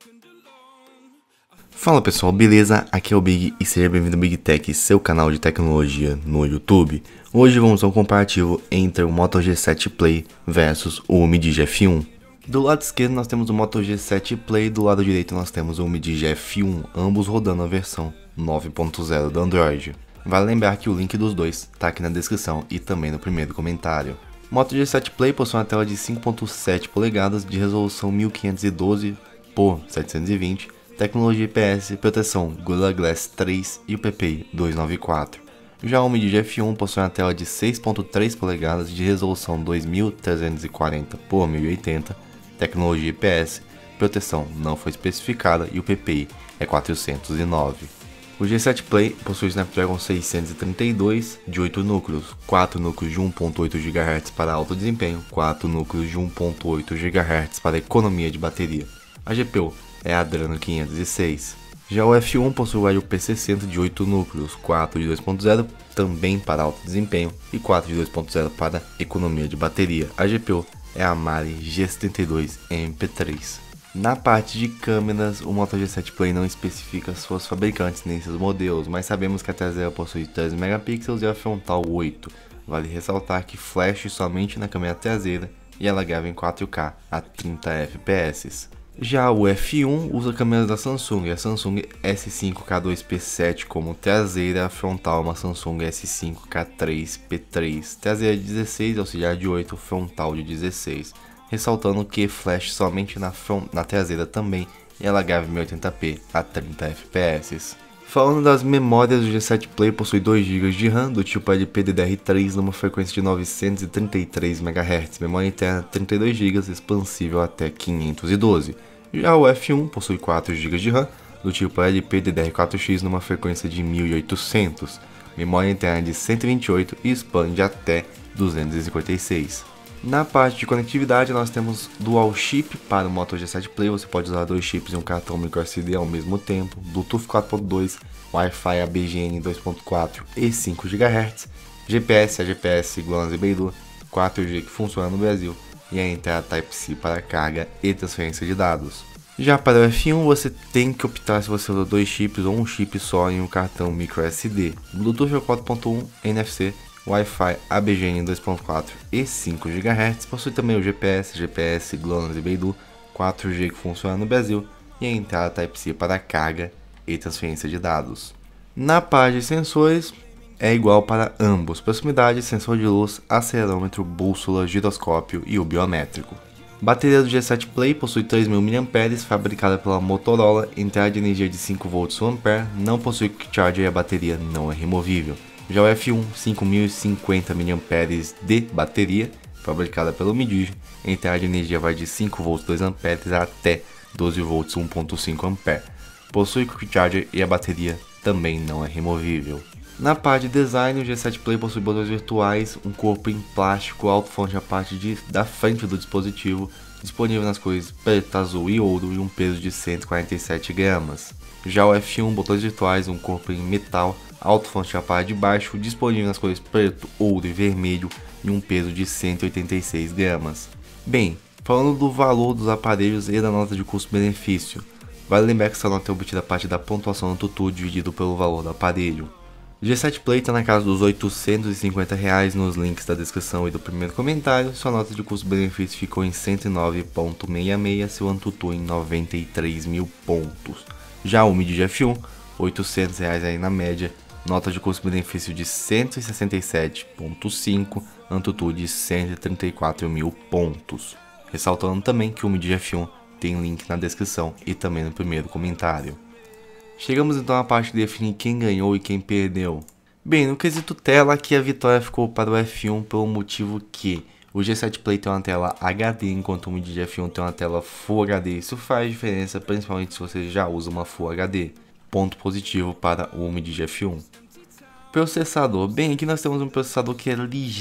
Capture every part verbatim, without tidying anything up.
Fala pessoal, beleza? Aqui é o Big e seja bem-vindo ao Big Tech, seu canal de tecnologia no YouTube. Hoje vamos a um comparativo entre o Moto G sete Play versus o Umidigi F um. Do lado esquerdo nós temos o Moto G sete Play, do lado direito nós temos o Umidigi F um, ambos rodando a versão nove ponto zero do Android. Vale lembrar que o link dos dois está aqui na descrição e também no primeiro comentário. O Moto G sete Play possui uma tela de cinco ponto sete polegadas de resolução mil quinhentos e doze por setecentos e vinte, tecnologia I P S, proteção Gorilla Glass três e o P P I duzentos e noventa e quatro. Já o Umidigi F um possui uma tela de seis ponto três polegadas de resolução dois mil trezentos e quarenta por mil e oitenta, tecnologia I P S, proteção não foi especificada e o P P I é quatrocentos e nove. O G sete Play possui o Snapdragon seiscentos e trinta e dois de oito núcleos, quatro núcleos de um ponto oito gigahertz para alto desempenho, quatro núcleos de um ponto oito gigahertz para economia de bateria. A G P U é a Adreno quinhentos e seis. Já o F um possui o Helio P sessenta de oito núcleos, quatro de dois ponto zero também para alto desempenho e quatro de dois ponto zero para economia de bateria. A G P U é a Mali G setenta e dois M P três. Na parte de câmeras, o Moto G sete Play não especifica suas fabricantes nem seus modelos, mas sabemos que a traseira possui treze megapixels e a frontal oito. Vale ressaltar que flash somente na câmera traseira e ela grava em quatro K a trinta F P S. Já o F um usa câmeras da Samsung, a Samsung S cinco K dois P sete como traseira, a frontal uma Samsung S cinco K três P três, traseira de dezesseis, auxiliar de oito, frontal de dezesseis. Ressaltando que flash somente na, front, na traseira também e ela grava em mil e oitenta p a trinta F P S. Falando das memórias, o G sete Play possui dois gigas de RAM do tipo L P D D R três numa frequência de novecentos e trinta e três megahertz, memória interna trinta e dois gigas, expansível até quinhentos e doze. Já o F um possui quatro gigas de RAM do tipo L P D D R quatro X numa frequência de mil e oitocentos, memória interna de cento e vinte e oito e expande até duzentos e cinquenta e seis. Na parte de conectividade nós temos Dual Chip para o Moto G sete Play, você pode usar dois chips e um cartão microSD ao mesmo tempo, Bluetooth quatro ponto dois, Wi-Fi A B G N dois ponto quatro e cinco gigahertz, G P S, A G P S, Glance e Beidou, quatro G que funciona no Brasil e a entrada Type-C para carga e transferência de dados. Já para o F um você tem que optar se você usa dois chips ou um chip só em um cartão microSD, Bluetooth quatro ponto um, N F C, Wi-Fi A B G N dois ponto quatro e cinco gigahertz, possui também o G P S, G P S, Glance e Beidou, quatro G que funciona no Brasil e a entrada Type-C para carga e transferência de dados. Na parte de sensores é igual para ambos, proximidade, sensor de luz, acelerômetro, bússola, giroscópio e o biométrico. Bateria do G sete Play possui três mil miliamperes-hora, fabricada pela Motorola, entrada de energia de cinco volts um ampere, não possui quick charger e a bateria não é removível. Já o F um, cinco mil e cinquenta miliamperes-hora de bateria, fabricada pelo Umidigi, entrada de energia vai de cinco volts dois amperes até doze volts um ponto cinco ampere. Possui quick charger e a bateria também não é removível. Na parte de design, o G sete Play possui botões virtuais, um corpo em plástico, alto-falante na parte de, da frente do dispositivo, disponível nas cores preto, azul e ouro e um peso de cento e quarenta e sete gramas. Já o F um, botões virtuais, um corpo em metal, alto-falante na parte de baixo, disponível nas cores preto, ouro e vermelho e um peso de cento e oitenta e seis gramas. Bem, falando do valor dos aparelhos e da nota de custo-benefício, vale lembrar que essa nota é obtida a partir da pontuação no AnTuTu dividido pelo valor do aparelho. O G sete Play está na casa dos oitocentos e cinquenta reais nos links da descrição e do primeiro comentário, sua nota de custo-benefício ficou em cento e nove vírgula sessenta e seis, seu AnTuTu em noventa e três mil pontos. Já o Umidigi F um, oitocentos reais aí na média, nota de custo-benefício de cento e sessenta e sete vírgula cinco, AnTuTu de cento e trinta e quatro mil pontos. Ressaltando também que o Umidigi F um tem link na descrição e também no primeiro comentário. Chegamos então à parte de definir quem ganhou e quem perdeu. Bem, no quesito tela, aqui a vitória ficou para o F um pelo motivo que o G sete Play tem uma tela H D, enquanto o Umidigi F um tem uma tela Full H D. Isso faz diferença, principalmente se você já usa uma Full H D. Ponto positivo para o Umidigi F um. Processador. Bem, aqui nós temos um processador que é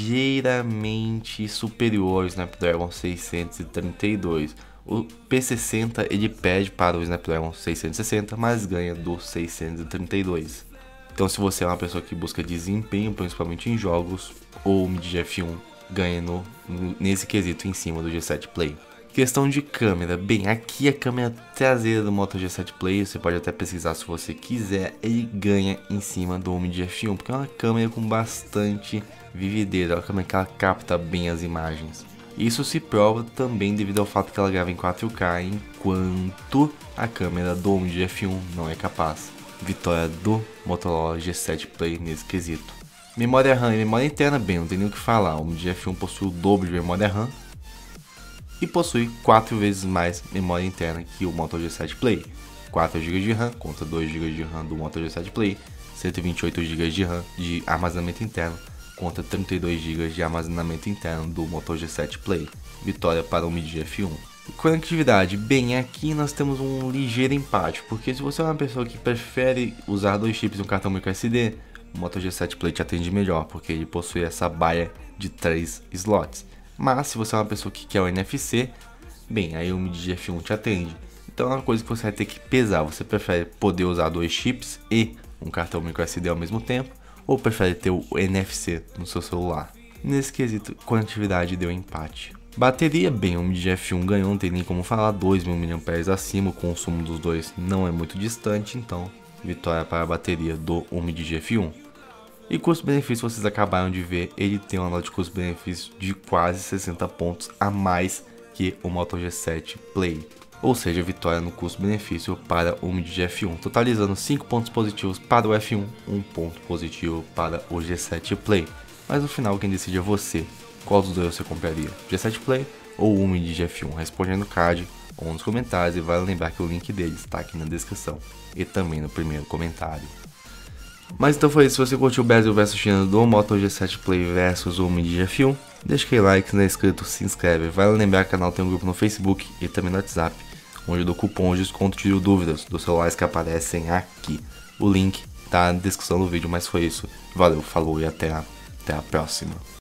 ligeiramente superior ao Snapdragon seiscentos e trinta e dois. O P sessenta ele pede para o Snapdragon seiscentos e sessenta, mas ganha do seiscentos e trinta e dois. Então se você é uma pessoa que busca desempenho, principalmente em jogos, o Umidigi F um ganha no, nesse quesito em cima do G sete Play. Questão de câmera, bem, aqui a câmera traseira do Moto G sete Play, você pode até pesquisar se você quiser, ele ganha em cima do Omid F um, porque é uma câmera com bastante vividez, é uma câmera que ela capta bem as imagens. Isso se prova também devido ao fato que ela grava em quatro K, enquanto a câmera do Omid F um não é capaz. Vitória do Motorola G sete Play nesse quesito. Memória RAM e memória interna, bem, não tem nem o que falar, o Omid F um possui o dobro de memória RAM e possui quatro vezes mais memória interna que o Moto G sete Play. quatro gigas de RAM contra dois gigas de RAM do Moto G sete Play, cento e vinte e oito gigas de RAM de armazenamento interno contra trinta e dois gigas de armazenamento interno do Moto G sete Play. Vitória para o Omid F um. Conectividade, bem, aqui nós temos um ligeiro empate, porque se você é uma pessoa que prefere usar dois chips e um cartão micro S D, o Moto G sete Play te atende melhor, porque ele possui essa baia de três slots. Mas se você é uma pessoa que quer o N F C, bem, aí o Omid F um te atende. Então é uma coisa que você vai ter que pesar. Você prefere poder usar dois chips e um cartão micro S D ao mesmo tempo, ou prefere ter o N F C no seu celular? Nesse quesito, conectividade deu empate. Bateria, bem, o Omid F um ganhou, não tem nem como falar, dois mil miliampères hora acima, o consumo dos dois não é muito distante, então vitória para a bateria do Omid F um. E custo-benefício, vocês acabaram de ver, ele tem uma nota de custo-benefício de quase sessenta pontos a mais que o Moto G sete Play. Ou seja, vitória no custo-benefício para o Omid F um, totalizando cinco pontos positivos para o F um, um ponto positivo para o G sete Play. Mas no final quem decide é você. Qual dos dois você compraria? G sete Play ou o Omid F um? Responde aí no card ou nos comentários, e vale lembrar que o link deles está aqui na descrição e também no primeiro comentário. Mas então foi isso, se você curtiu o Brasil versus China do Moto G sete Play versus o Omid F um, deixa aquele like, se não é inscrito, se inscreve. Vale lembrar que o canal tem um grupo no Facebook e também no WhatsApp, onde eu dou cupom de desconto de dúvidas dos celulares que aparecem aqui. O link tá na descrição do vídeo, mas foi isso. Valeu, falou e até a, até a próxima.